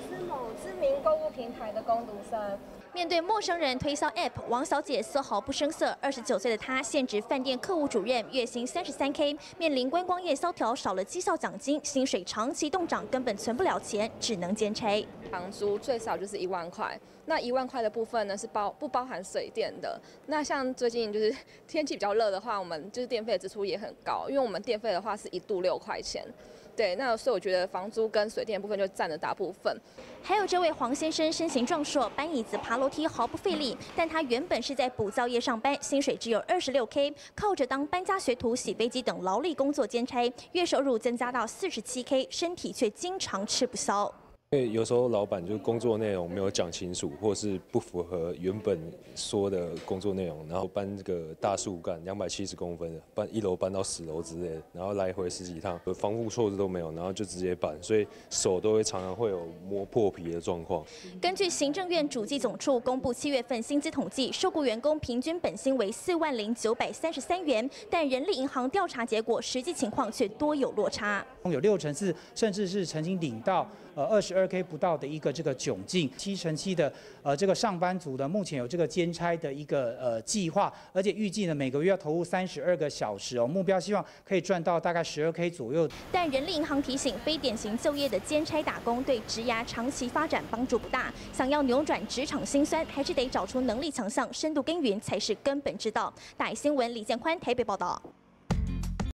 是某知名购物平台的工读生。 面对陌生人推销 App， 王小姐丝毫不生涩。29岁的她，现职饭店客户主任，月薪33K， 面临观光业萧条，少了绩效奖金，薪水长期冻涨，根本存不了钱，只能兼差。 房租最少就是1万块，那1万块的部分呢是不包含水电的。那像最近就是天气比较热的话，我们就是电费的支出也很高，因为我们电费的话是1度6块钱。对，那所以我觉得房租跟水电部分就占了大部分。 还有这位黄先生，身形壮硕，搬椅子、爬楼梯毫不费力，但他原本是在补教业上班，薪水只有26K， 靠着当搬家学徒、洗飞机等劳力工作兼差，月收入增加到47K， 身体却经常吃不消。 因为有时候老板就是工作内容没有讲清楚，或是不符合原本说的工作内容，然后搬这个大树干270公分的，搬1楼搬到10楼之类的，然后来回10几趟，防护措施都没有，然后就直接搬，所以手都会常常会有磨破皮的状况。 根据行政院主计总处公布7月份薪资统计，受雇员工平均本薪为4万0933元，但人力银行调查结果实际情况却多有落差， 有64%甚至是曾经领到22K 不到的一个这个窘境，7成7的这个上班族的目前有这个兼差的一个计划，而且预计呢每个月要投入32个小时哦，目标希望可以赚到大概12K 左右。 但人力银行提醒，非典型就业的兼差打工对职涯长期发展帮助不大，想要扭转职场辛酸，还是得找出能力强项、深度耕耘才是根本之道。大爱新闻李建宽台北报道。